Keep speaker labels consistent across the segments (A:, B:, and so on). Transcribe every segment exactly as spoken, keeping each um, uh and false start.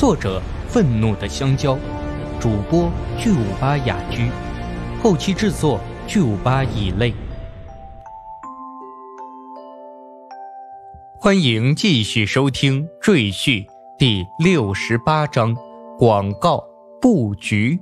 A: 作者愤怒的香蕉，主播巨五八雅居，后期制作巨五八乙类。欢迎继续收听《赘婿》第六十八章广告布局。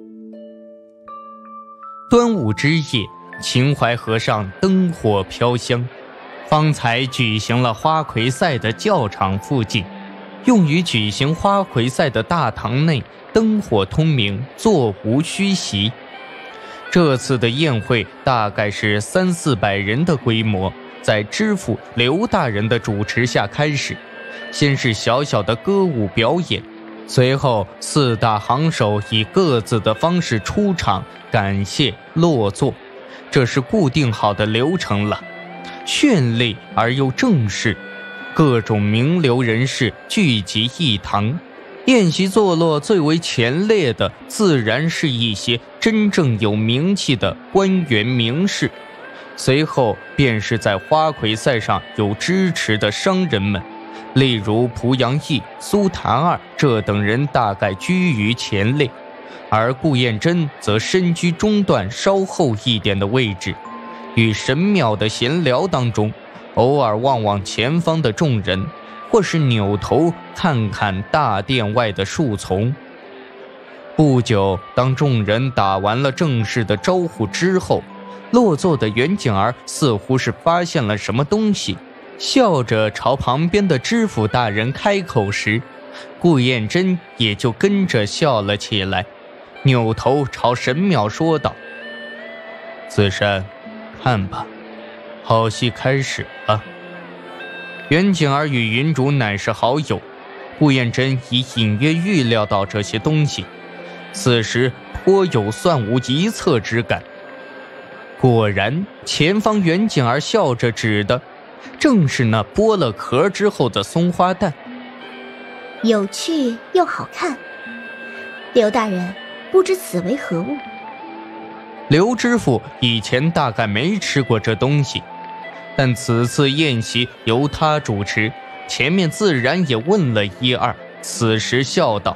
A: 端午之夜，秦淮河上灯火飘香，方才举行了花魁赛的教场附近，用于举行花魁赛的大堂内灯火通明，座无虚席。这次的宴会大概是三四百人的规模，在知府刘大人的主持下开始，先是小小的歌舞表演，随后四大行首以各自的方式出场，感谢落座，这是固定好的流程了。绚丽而又正式，各种名流人士聚集一堂。宴席坐落最为前列的，自然是一些真正有名气的官员名士，随后便是在花魁赛上有支持的商人们，例如濮阳义、苏檀儿这等人大概居于前列，而顾燕珍则身居中段稍后一点的位置，与神庙的闲聊当中，偶尔望望前方的众人，或是扭头看看大殿外的树丛。不久，当众人打完了正式的招呼之后，落座的袁景儿似乎是发现了什么东西，笑着朝旁边的知府大人开口时，顾燕珍也就跟着笑了起来，扭头朝神庙说道：子珊，看吧，好戏开始了。袁景儿与云竹乃是好友，顾燕珍已隐约预料到这些东西，此时颇有算无一策之感。果然，前方袁景儿笑着指的正是那剥了壳之后的松花蛋。
B: 有趣又好看，刘大人，不知此为何物？
A: 刘知府以前大概没吃过这东西，但此次宴席由他主持，前面自然也问了一二，此时笑道：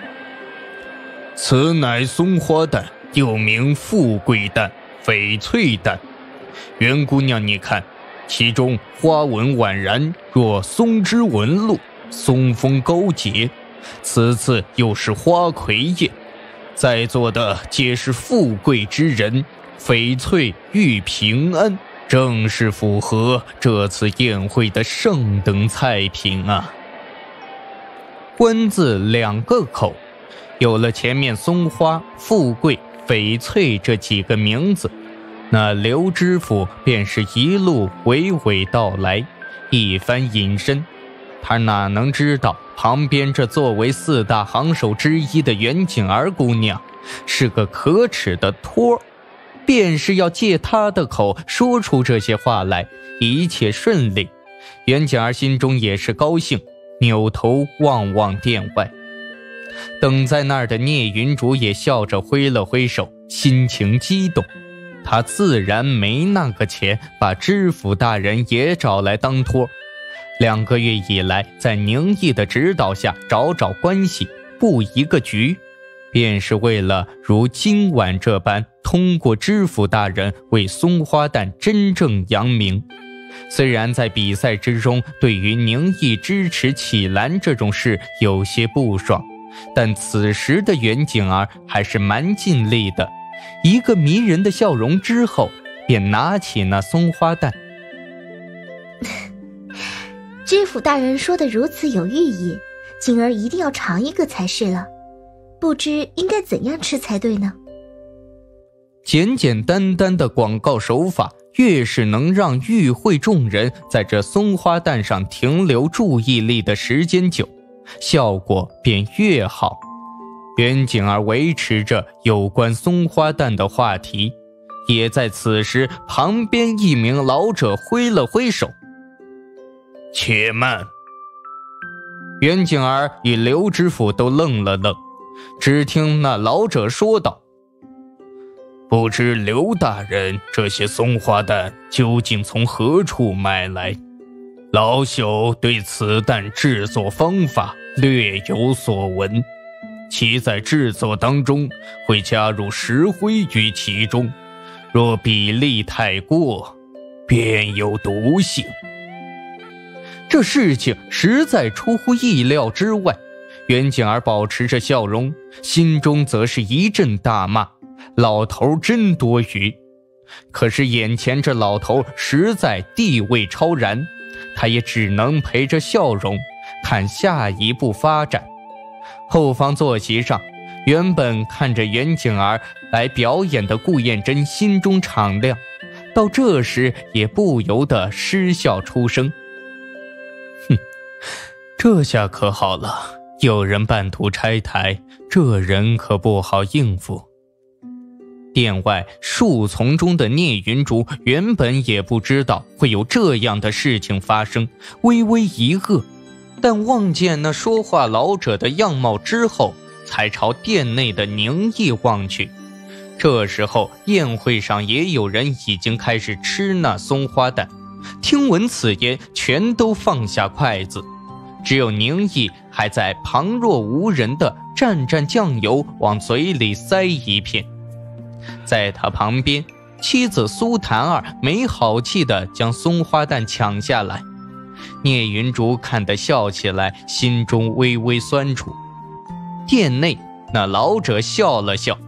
A: 此乃松花蛋，又名富贵蛋、翡翠蛋。袁姑娘你看，其中花纹宛然，若松枝纹路，松风高洁。此次又是花魁宴，在座的皆是富贵之人，翡翠遇平安，正是符合这次宴会的上等菜品啊。官字两个口，有了前面松花、富贵、翡翠这几个名字，那刘知府便是一路娓娓道来，一番引申。他哪能知道旁边这作为四大行首之一的袁景儿姑娘是个可耻的托，便是要借她的口说出这些话来，一切顺利。袁景儿心中也是高兴，扭头望望殿外，等在那儿的聂云竹也笑着挥了挥手，心情激动。他自然没那个钱把知府大人也找来当托，两个月以来，在宁毅的指导下找找关系，布一个局，便是为了如今晚这般通过知府大人为松花蛋真正扬名。虽然在比赛之中对于宁毅支持启兰这种事有些不爽，但此时的袁景儿还是蛮尽力的，一个迷人的笑容之后，便拿起那松花蛋。
B: 知府大人说的如此有寓意，景儿一定要尝一个才是了，不知应该怎样吃才对呢？
A: 简简单单的广告手法，越是能让与会众人在这松花蛋上停留注意力的时间久，效果便越好。袁景儿维持着有关松花蛋的话题，也在此时旁边一名老者挥了挥手：且慢。袁景儿与刘知府都愣了愣，只听那老者说道：不知刘大人这些松花蛋究竟从何处买来？老朽对此蛋制作方法略有所闻，其在制作当中会加入石灰于其中，若比例太过，便有毒性。这事情实在出乎意料之外，袁景儿保持着笑容，心中则是一阵大骂，老头真多余。可是眼前这老头实在地位超然，他也只能陪着笑容看下一步发展。后方坐席上，原本看着袁景儿来表演的顾燕珍心中敞亮，到这时也不由得失笑出声。哼，这下可好了，有人半途拆台，这人可不好应付。殿外树丛中的聂云竹原本也不知道会有这样的事情发生，微微一愕，但望见那说话老者的样貌之后，才朝殿内的宁毅望去。这时候宴会上也有人已经开始吃那松花蛋，听闻此言，全都放下筷子，只有宁毅还在旁若无人地蘸蘸酱油往嘴里塞一片。在他旁边，妻子苏檀儿没好气地将松花蛋抢下来。聂云竹看得笑起来，心中微微酸楚。殿内那老者笑了笑，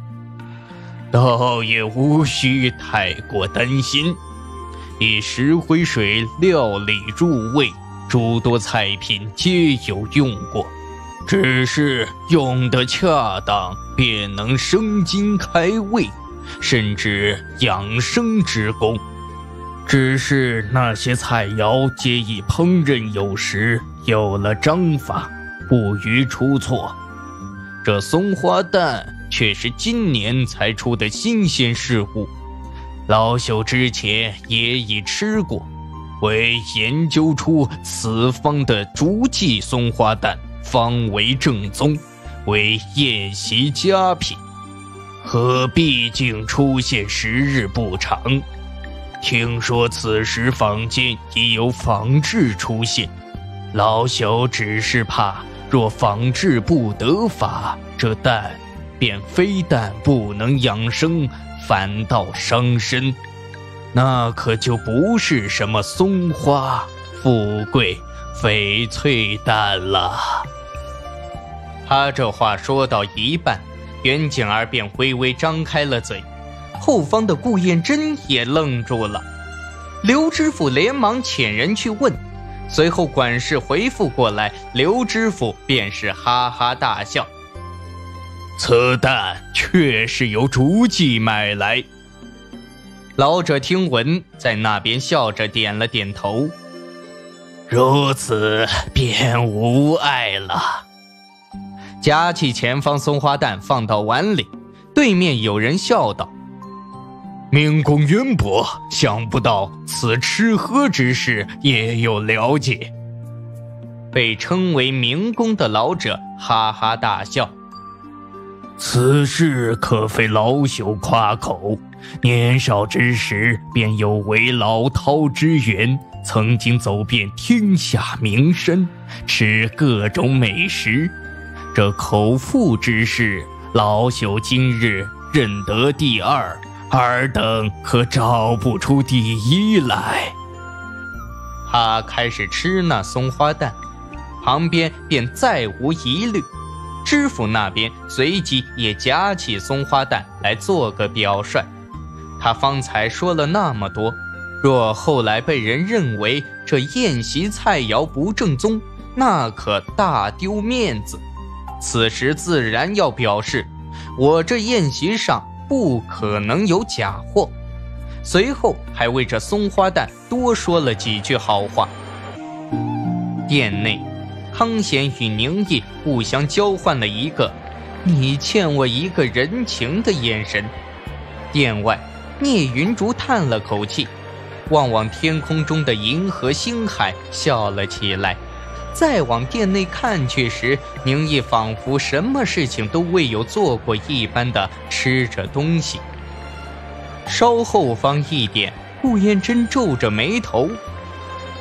A: 倒也无需太过担心，以石灰水料理入味，诸多菜品皆有用过，只是用得恰当，便能生津开胃，甚至养生之功。只是那些菜肴皆以烹饪有时，有了章法，不予出错。这松花蛋却是今年才出的新鲜事物，老朽之前也已吃过，为研究出此方的竹记松花蛋方为正宗，为宴席佳品。可毕竟出现时日不长，听说此时坊间已有仿制出现，老朽只是怕若仿制不得法，这蛋便非但不能养生，反倒伤身，那可就不是什么松花富贵翡翠蛋了。他这话说到一半，袁景儿便微微张开了嘴，后方的顾燕珍也愣住了。刘知府连忙遣人去问，随后管事回复过来，刘知府便是哈哈大笑，此蛋确是由竹记买来。老者听闻，在那边笑着点了点头，如此便无碍了。夹起前方松花蛋放到碗里，对面有人笑道，明公渊博，想不到此吃喝之事也有了解。被称为明公的老者哈哈大笑，此事可非老朽夸口，年少之时便有为老饕之缘，曾经走遍天下名山，吃各种美食。这口腹之事，老朽今日认得第二，尔等可找不出第一来。他开始吃那松花蛋，旁边便再无疑虑。知府那边随即也夹起松花蛋来做个表率。他方才说了那么多，若后来被人认为这宴席菜肴不正宗，那可大丢面子。此时自然要表示，我这宴席上不可能有假货。随后还为这松花蛋多说了几句好话。殿内，康显与宁毅互相交换了一个你欠我一个人情的眼神。殿外，聂云竹叹了口气，望望天空中的银河星海，笑了起来。再往殿内看去时，宁毅仿佛什么事情都未有做过一般的吃着东西。稍后方一点，顾燕珍皱着眉头，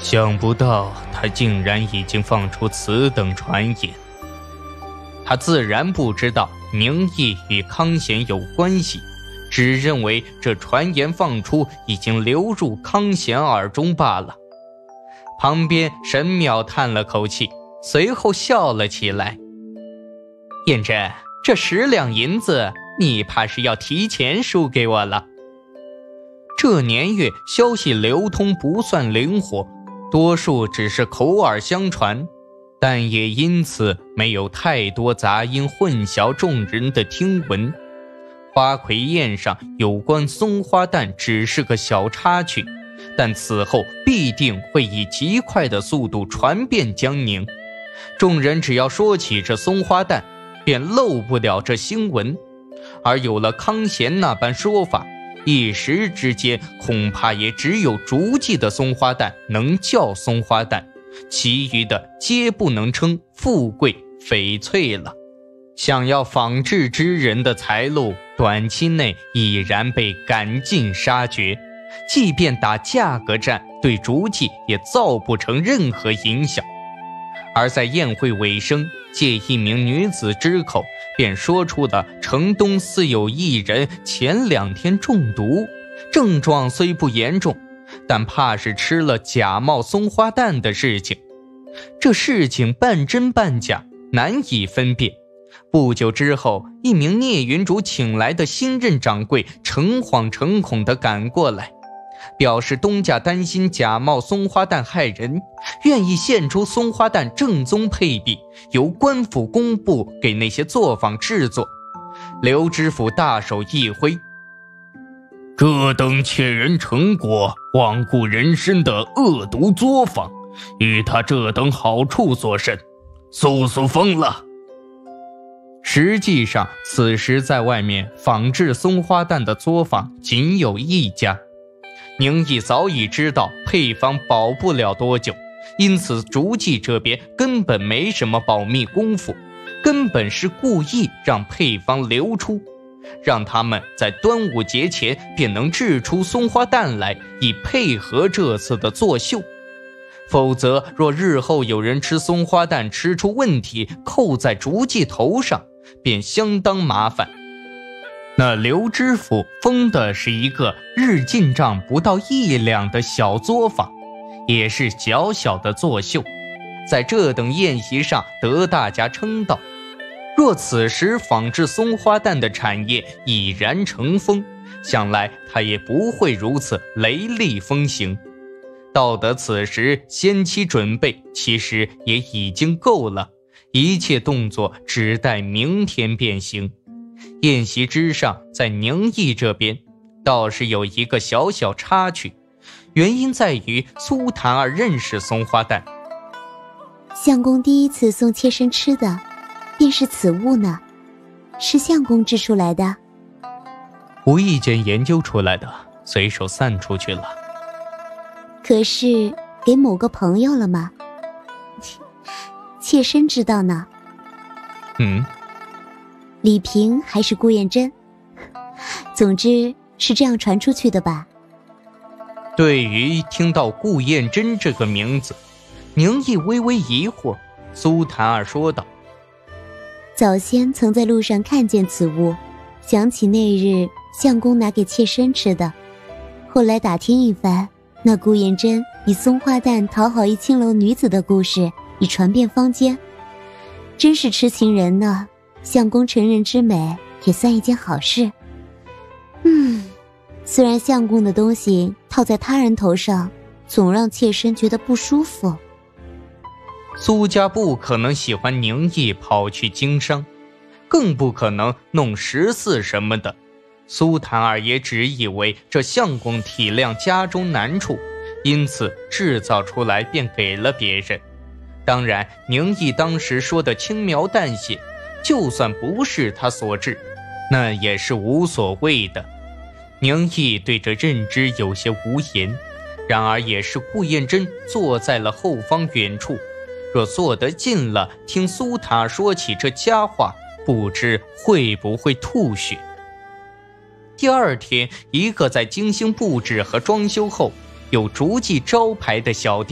A: 想不到他竟然已经放出此等传言。他自然不知道宁毅与康贤有关系，只认为这传言放出已经流入康贤耳中罢了。旁边沈淼叹了口气，随后笑了起来。燕真，这十两银子你怕是要提前输给我了。这年月消息流通不算灵活，多数只是口耳相传，但也因此没有太多杂音混淆众人的听闻。花魁宴上有关松花蛋只是个小插曲，但此后必定会以极快的速度传遍江宁。众人只要说起这松花蛋，便漏不了这新闻。而有了康贤那般说法，一时之间恐怕也只有竹记的松花蛋能叫松花蛋，其余的皆不能称富贵翡翠了。想要仿制之人的财路，短期内已然被赶尽杀绝，即便打价格战，对竹记也造不成任何影响。而在宴会尾声，借一名女子之口，便说出了城东似有一人前两天中毒，症状虽不严重，但怕是吃了假冒松花蛋的事情。这事情半真半假，难以分辨。不久之后，一名聂云竹请来的新任掌柜诚惶诚恐地赶过来，表示东家担心假冒松花蛋害人，愿意献出松花蛋正宗配比，由官府公布给那些作坊制作。刘知府大手一挥，
C: 这等窃人成果、罔顾人身的恶毒作坊，与他这等好处所甚，速速封了。
A: 实际上，此时在外面仿制松花蛋的作坊仅有一家。宁毅早已知道配方保不了多久，因此竹记这边根本没什么保密功夫，根本是故意让配方流出，让他们在端午节前便能制出松花蛋来，以配合这次的作秀。否则若日后有人吃松花蛋吃出问题，扣在竹记头上，便相当麻烦。那刘知府封的是一个日进账不到一两的小作坊，也是小小的作秀，在这等宴席上得大家称道。若此时仿制松花蛋的产业已然成风，想来他也不会如此雷厉风行。到得此时，先期准备其实也已经够了，一切动作只待明天便行。宴席之上，在宁毅这边倒是有一个小小插曲，原因在于苏檀儿认识松花蛋。
D: 相公第一次送妾身吃的便是此物呢，是相公制出来的？
A: 无意间研究出来的，随手散出去了。
D: 可是给某个朋友了吗？妾身知道呢。
A: 嗯，
D: 李萍还是顾燕珍？总之是这样传出去的吧。
A: 对于听到顾燕珍这个名字，宁毅微微疑惑。苏檀儿说道，
D: 早先曾在路上看见此物，想起那日相公拿给妾身吃的，后来打听一番，那顾燕珍以松花蛋讨好一青楼女子的故事已传遍坊间，真是痴情人呢。相公成人之美也算一件好事。嗯，虽然相公的东西套在他人头上，总让妾身觉得不舒服。
A: 苏家不可能喜欢宁毅跑去经商，更不可能弄十四什么的。苏檀儿也只以为这相公体谅家中难处，因此制造出来便给了别人。当然，宁毅当时说的轻描淡写，就算不是他所制，那也是无所谓的。宁毅对这认知有些无言，然而也是顾燕珍坐在了后方远处，若坐得近了，听苏塔说起这佳话，不知会不会吐血。第二天，一个在精心布置和装修后有竹记招牌的小店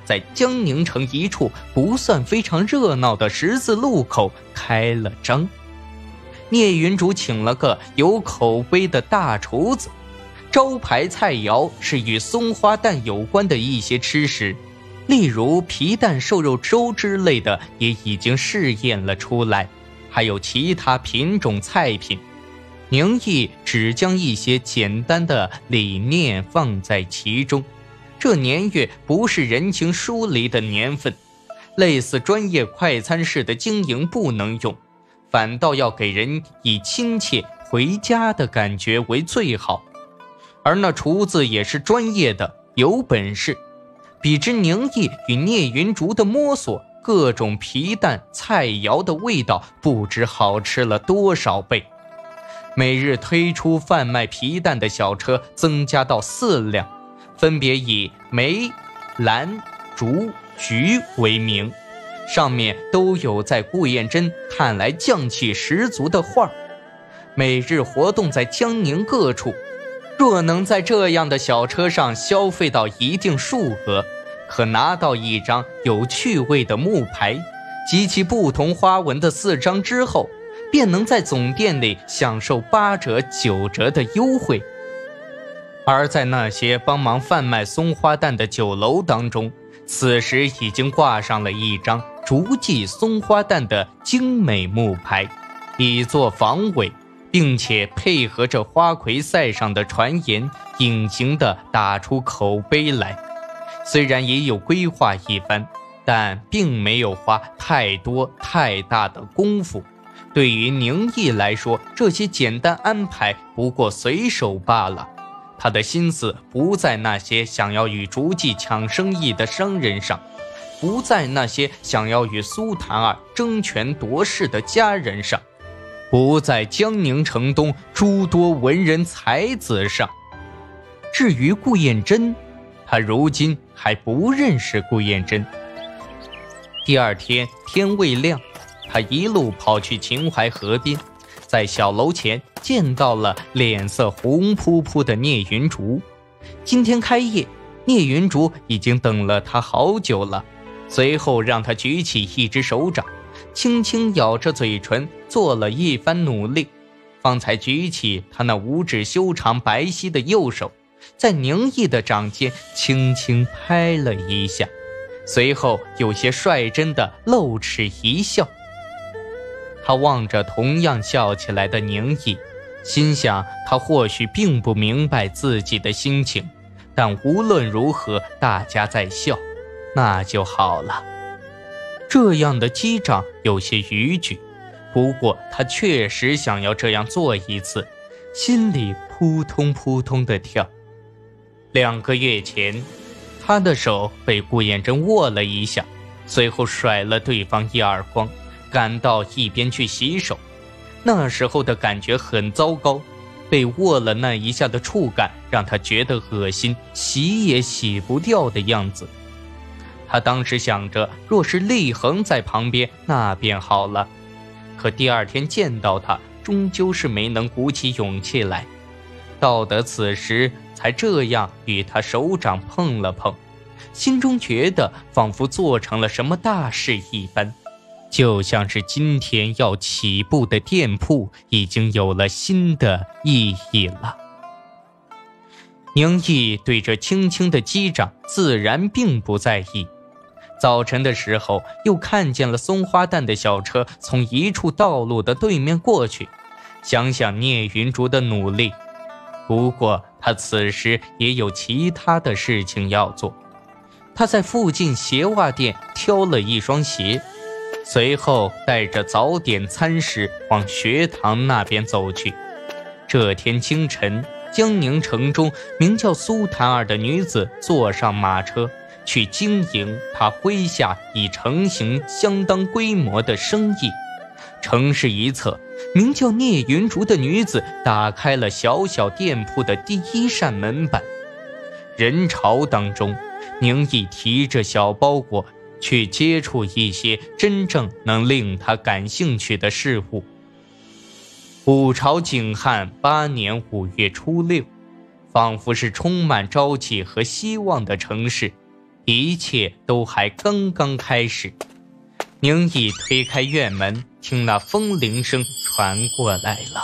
A: 在江宁城一处不算非常热闹的十字路口开了张。聂云竹请了个有口碑的大厨子，招牌菜肴是与松花蛋有关的一些吃食，例如皮蛋瘦肉粥之类的也已经试验了出来，还有其他品种菜品。宁毅只将一些简单的理念放在其中。这年月不是人情疏离的年份，类似专业快餐式的经营不能用，反倒要给人以亲切回家的感觉为最好。而那厨子也是专业的，有本事。比之宁毅与聂云竹的摸索，各种皮蛋菜肴的味道不知好吃了多少倍。每日推出贩卖皮蛋的小车增加到四辆，分别以梅、兰、竹、菊为名，上面都有在顾燕珍看来匠气十足的画。每日活动在江宁各处，若能在这样的小车上消费到一定数额，可拿到一张有趣味的木牌及其不同花纹的四张之后，便能在总店里享受八折九折的优惠。而在那些帮忙贩卖松花蛋的酒楼当中，此时已经挂上了一张竹记松花蛋的精美木牌，以作防伪，并且配合着花魁赛上的传言，隐形地打出口碑来。虽然也有规划一番，但并没有花太多太大的功夫。对于宁毅来说，这些简单安排不过随手罢了。他的心思不在那些想要与竹记抢生意的商人上，不在那些想要与苏檀儿争权夺势的家人上，不在江宁城东诸多文人才子上。至于顾燕珍，他如今还不认识顾燕珍。第二天天未亮，他一路跑去秦淮河边，在小楼前见到了脸色红扑扑的聂云竹。今天开业，聂云竹已经等了他好久了。随后让他举起一只手掌，轻轻咬着嘴唇，做了一番努力，方才举起他那五指修长白皙的右手，在宁毅的掌间轻轻拍了一下，随后有些率真的露齿一笑。他望着同样笑起来的宁毅，心想他或许并不明白自己的心情，但无论如何大家在笑，那就好了。这样的击掌有些逾矩，不过他确实想要这样做一次，心里扑通扑通的跳。两个月前，他的手被顾燕珍握了一下，随后甩了对方一耳光，赶到一边去洗手。那时候的感觉很糟糕，被握了那一下的触感让他觉得恶心，洗也洗不掉的样子。他当时想着，若是厉恒在旁边，那便好了。可第二天见到他，终究是没能鼓起勇气来。到得此时，才这样与他手掌碰了碰，心中觉得仿佛做成了什么大事一般，就像是今天要起步的店铺已经有了新的意义了。宁毅对这轻轻的击掌自然并不在意。早晨的时候，又看见了松花蛋的小车从一处道路的对面过去，想想聂云竹的努力，不过他此时也有其他的事情要做。他在附近鞋袜店挑了一双鞋，随后带着早点餐食往学堂那边走去。这天清晨，江宁城中名叫苏檀儿的女子坐上马车，去经营她麾下已成型相当规模的生意。城市一侧，名叫聂云竹的女子打开了小小店铺的第一扇门板。人潮当中，宁毅提着小包裹去接触一些真正能令他感兴趣的事物。五朝景汉八年五月初六，仿佛是充满朝气和希望的城市。 一切都还刚刚开始。宁毅推开院门，听那风铃声传过来了。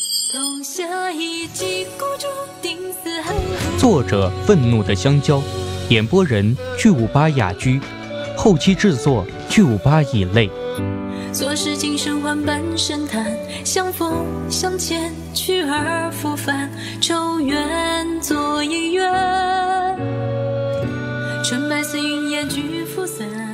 A: 作者：愤怒的香蕉，演播人：巨无霸雅居，后期制作：巨无霸以泪。
E: 做事情生还半神探，相逢相欠，去而复返，仇怨作姻缘，纯白似云烟俱浮散。